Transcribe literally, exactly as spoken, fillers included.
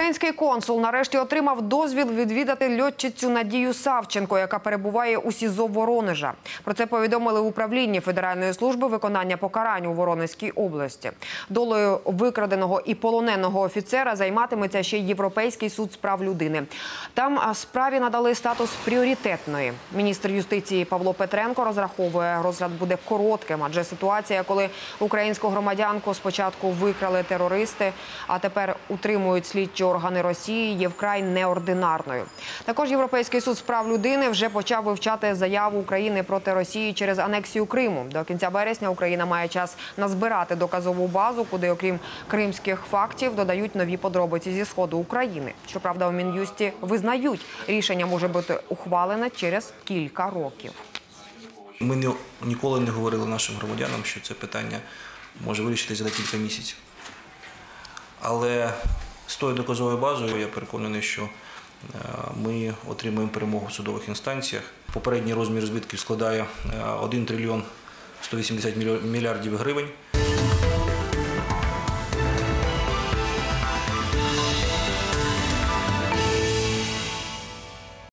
Український консул нарешті отримав дозвіл відвідати льотчицю Надію Савченко, яка перебуває у СІЗО Воронежа. Про це повідомили в управлінні Федеральної служби виконання покарань у Воронезькій області. Долею викраденого і полоненого офіцера займатиметься ще й Європейський суд з прав людини. Там справі надали статус пріоритетної. Міністр юстиції Павло Петренко розраховує, розгляд буде коротким, адже ситуація, коли українську громадянку спочатку викрали терористи, а тепер утримують слідчі органи Росії, є вкрай неординарною. Також Європейський суд з прав людини вже почав вивчати заяву України проти Росії через анексію Криму. До кінця березня Україна має час назбирати доказову базу, куди, окрім кримських фактів, додають нові подробиці зі сходу України. Щоправда, у Мін'юсті визнають, рішення може бути ухвалене через кілька років. Ми не, ніколи не говорили нашим громадянам, що це питання може вирішитися за кілька місяців. Але з тою доказовою базою я переконаний, що ми отримаємо перемогу в судових інстанціях. Попередній розмір збитків складає один трильйон сто вісімдесят мільярдів гривень.